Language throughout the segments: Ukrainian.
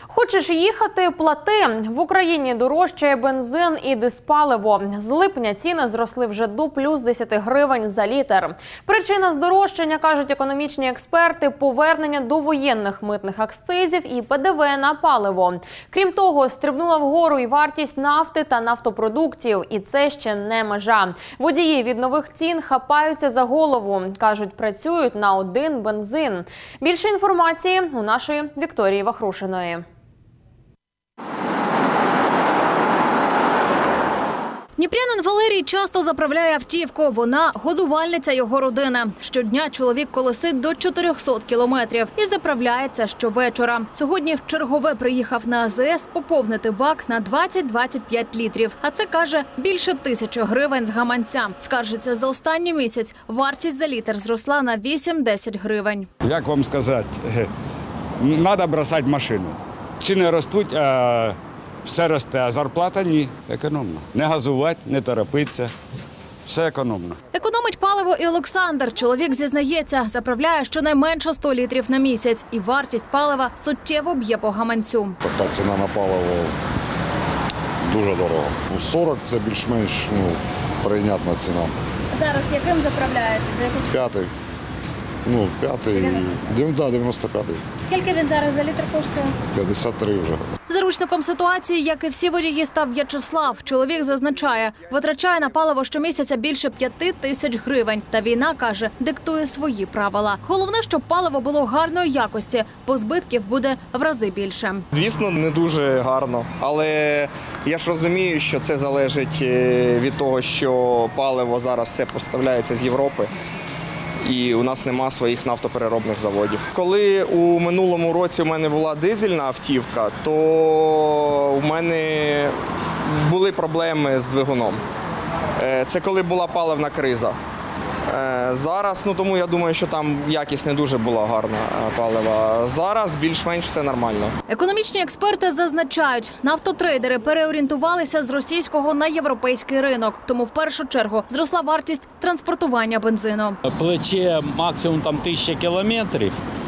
Хочеш їхати – плати. В Україні дорожчає бензин і диспаливо. З липня ціни зросли вже до плюс 10 гривень за літр. Причина здорожчання, кажуть економічні експерти, повернення довоєнних митних акцизів і ПДВ на паливо. Крім того, стрибнула вгору і вартість нафти та нафтопродуктів. І це ще не межа. Водії від нових цін хапаються за голову. Кажуть, працюють на один бензин. Більше інформації у нашої Вікторії Вахрушиної. Дніпрянин Валерій часто заправляє автівку. Вона – годувальниця його родини. Щодня чоловік колесить до 400 кілометрів і заправляється щовечора. Сьогодні вчергове приїхав на АЗС поповнити бак на 20-25 літрів. А це, каже, більше 1000 гривень з гаманця. Скаржиться, за останній місяць вартість за літр зросла на 8-10 гривень. Як вам сказати, треба бросати машину. Ціни ростуть, а все росте, а зарплата – ні. Економно. Не газувати, не торопитися. Все економно. Економить паливо і Олександр. Чоловік зізнається, заправляє щонайменше 100 літрів на місяць. І вартість палива суттєво б'є по гаманцю. Така ціна на паливо дуже дорога. 40 – це більш-менш прийнятна ціна. Зараз яким заправляєте? П'ятий. 95-й. Скільки він зараз за літр коштує? 53 вже. Заручником ситуації, як і всі водії, став В'ячеслав. Чоловік зазначає, витрачає на паливо щомісяця більше 5000 гривень. Та війна, каже, диктує свої правила. Головне, щоб паливо було гарної якості, бо збитків буде в рази більше. Звісно, не дуже гарно, але я ж розумію, що це залежить від того, що паливо зараз все поставляється з Європи. І у нас нема своїх нафтопереробних заводів. Коли у минулому році у мене була дизельна автівка, то у мене були проблеми з двигуном. Це коли була паливна криза. Зараз, тому я думаю, що там якість не дуже була гарна палива. Зараз більш-менш все нормально. Економічні експерти зазначають, нафтотрейдери переорієнтувалися з російського на європейський ринок. Тому в першу чергу зросла вартість транспортування бензину. Плече максимум 1000 кілометрів.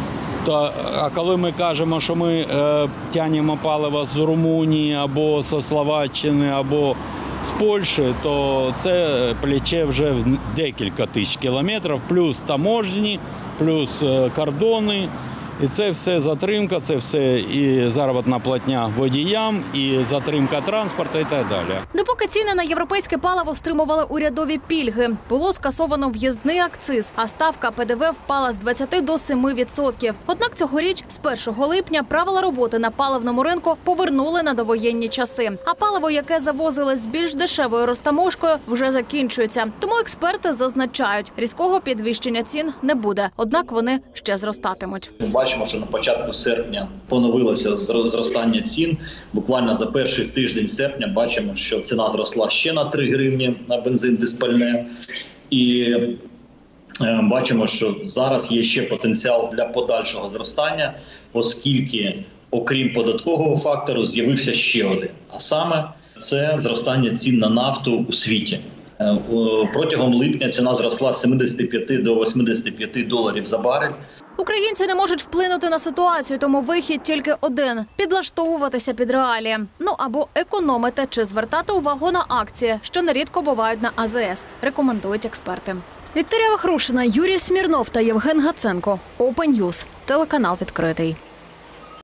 А коли ми кажемо, що ми тягнемо паливо з Румунії або з Словаччини, або з Польщі, то це плече вже в декілька тисяч кілометрів, плюс таможні, плюс кордони. І це все затримка, це все і заробітна платня водіям, і затримка транспорту і так далі. Допоки ціни на європейське паливо стримували урядові пільги, було скасовано в'їзний акциз, а ставка ПДВ впала з 20 до 7%. Однак цьогоріч, з 1 липня, правила роботи на паливному ринку повернули на довоєнні часи. А паливо, яке завозили з більш дешевою розтаможкою, вже закінчується. Тому експерти зазначають, різкого підвищення цін не буде, однак вони ще зростатимуть. Бачимо, що на початку серпня поновилося зростання цін. Буквально за перший тиждень серпня бачимо, що ціна зросла ще на 3 гривні на бензин диспальне. І бачимо, що зараз є ще потенціал для подальшого зростання, оскільки, окрім податкового фактору, з'явився ще один. А саме це зростання цін на нафту у світі. Протягом липня ціна зросла з 75 до 85 доларів за барель. Українці не можуть вплинути на ситуацію, тому вихід тільки один – підлаштовуватися під реалії. Або економити чи звертати увагу на акції, що нерідко бувають на АЗС, рекомендують експерти. Вікторія Вахрушина, Юрій Смірнов та Євген Гаценко. Open News. Телеканал відкритий.